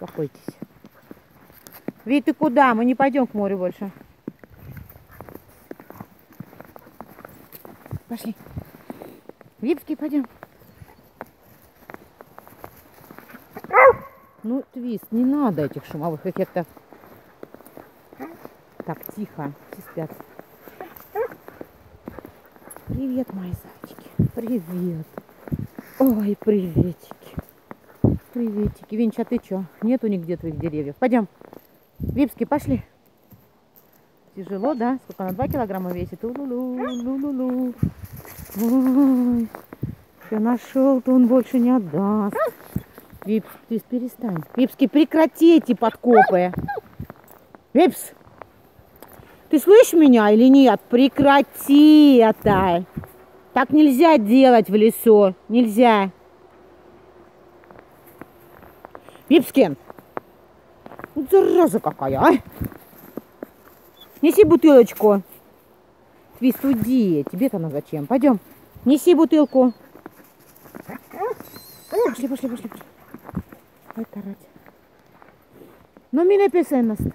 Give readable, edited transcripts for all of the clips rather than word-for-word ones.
Успокойтесь. Вить, ты куда? Мы не пойдем к морю больше. Пошли. Випский, пойдем. Ну, Твист, не надо этих шумовых эффектов. Так, тихо, все спят. Привет, мои зайчики. Привет. Ой, приветики. Приветики. Винч, а ты что? Нету нигде твоих деревьев. Пойдем. Випский, пошли. Тяжело, да? Сколько она? 2 килограмма весит? Лу-лу-лу. Ой. Что нашел-то он больше не отдаст. Випс, перестань. Випский, прекрати эти подкопы. Випс, ты слышишь меня или нет? Прекрати это. Так нельзя делать в лесу. Нельзя. Випский. Ну, зараза какая, а? Неси бутылочку. Твист, уйди. Тебе-то она зачем? Пойдем. Неси бутылку. Пошли, пошли, пошли. Ой, карать. Ну, меня песенность.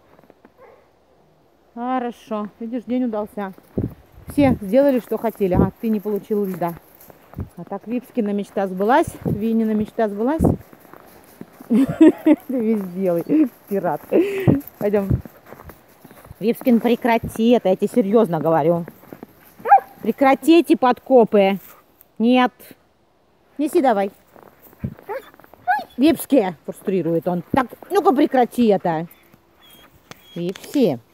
Хорошо. Видишь, день удался. Все сделали, что хотели. А ты не получил льда. А так Випскина мечта сбылась. Винина мечта сбылась. Ты весь белый. Пират. Пойдем. Випскин, прекрати это. Я тебе серьезно говорю. Прекратите подкопы. Нет. Неси давай. Випский, фрустрирует он. Так, ну-ка прекрати это. Випси.